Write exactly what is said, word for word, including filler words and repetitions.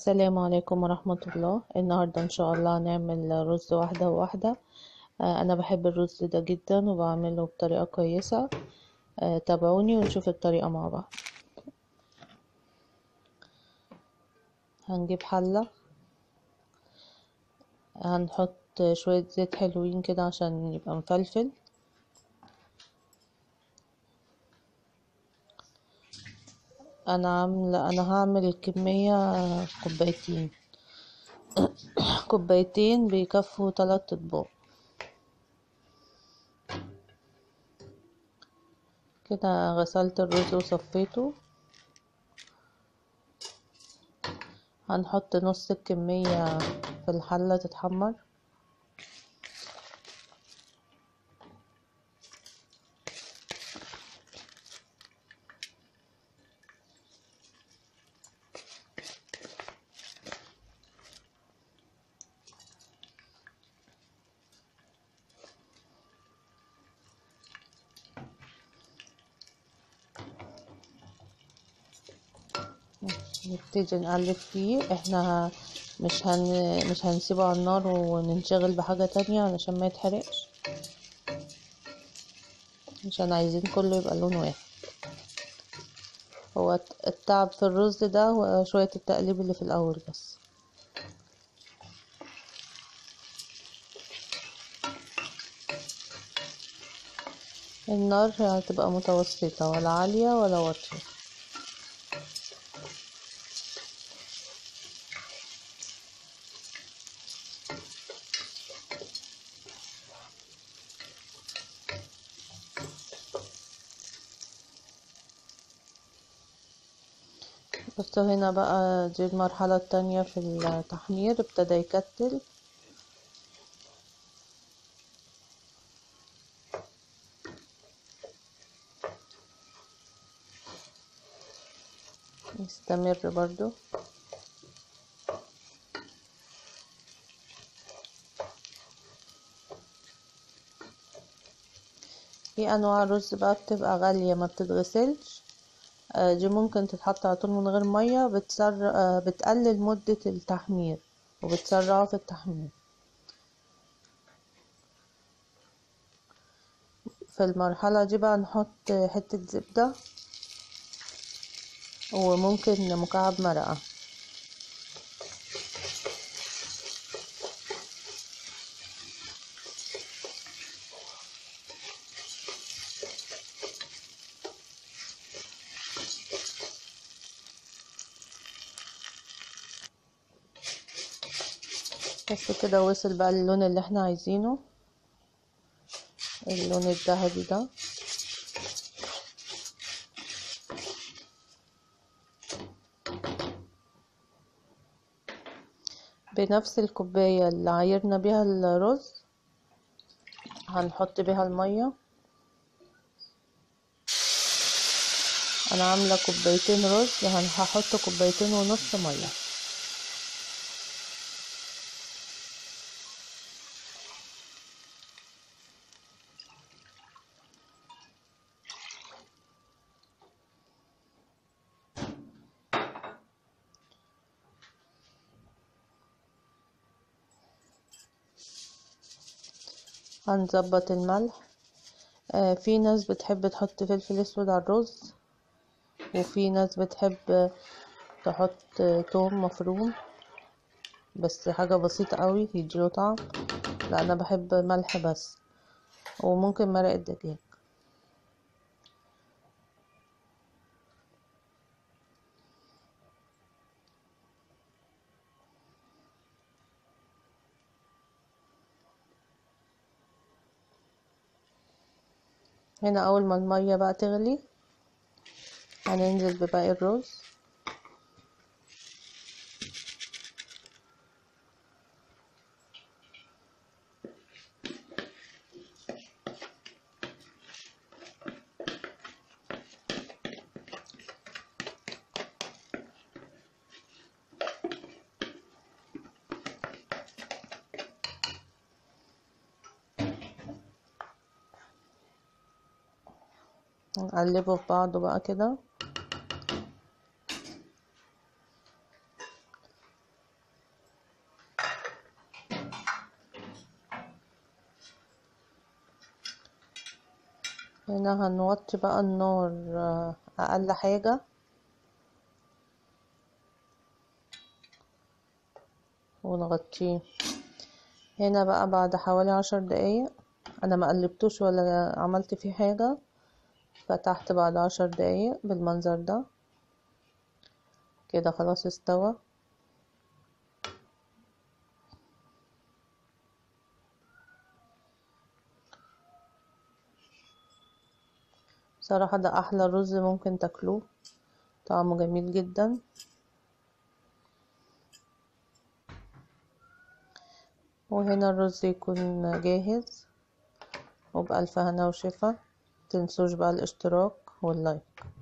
السلام عليكم ورحمة الله. النهاردة إن شاء الله هنعمل رز واحدة وواحدة. آه، أنا بحب الرز ده جدا وبعمله بطريقة كويسة. آه، تابعوني ونشوف الطريقة مع بعض. هنجيب حلة، هنحط شوية زيت حلوين كده عشان يبقى مفلفل. أنا عاملة أنا هعمل كمية كوبايتين كوبايتين بيكفوا تلات أطباق كده. غسلت الرز وصفيته. هنحط نص الكمية في الحلة تتحمر. نبتدي نقلب فيه. احنا مش هن مش هنسيبه على النار وننشغل بحاجة تانية علشان ما يتحرقش، عشان عايزين كله يبقى لون واحد. هو التعب في الرز ده وشوية التقليب اللي في الاول بس. النار هتبقى متوسطة، ولا عالية ولا واطية. بس هنا بقى دي المرحلة التانية في التحمير، ابتدى يكتل. يستمر برضو. في انواع رز بقى بتبقى غالية ما بتتغسلش، آه، دي ممكن تتحط على طول من غير مية. بتسر... آه، بتقلل مدة التحمير وبتسرعه في التحمير. في المرحلة دي بقى نحط حتة زبدة وممكن مكعب مرقة. بس كده وصل بقى اللون اللي احنا عايزينه، اللون الذهبي ده. بنفس الكوباية اللي عايرنا بيها الرز هنحط بيها المية. انا عاملة كوبايتين رز، هحط كوبايتين ونص مية. هنظبط الملح. آه في ناس بتحب تحط فلفل اسود على الرز، وفي ناس بتحب تحط توم مفروم، بس حاجة بسيطة قوي يديله طعم. لا انا بحب ملح بس، وممكن مرق الدجاج. هنا اول ما المية بقى تغلي هننزل بباقي الرز. نقلبه في بعضه بقى كده. هنا هنوطي بقى النار آه، اقل حاجة، ونغطيه. هنا بقى بعد حوالي عشر دقايق، انا ما قلبتوش ولا عملت فيه حاجة، فتحت بعد عشر دقايق بالمنظر ده كده خلاص استوى. صراحة ده احلى رز ممكن تاكلوه، طعمه جميل جدا. وهنا الرز يكون جاهز، وبألف هنا وشفا. متنسوش بقى الاشتراك واللايك.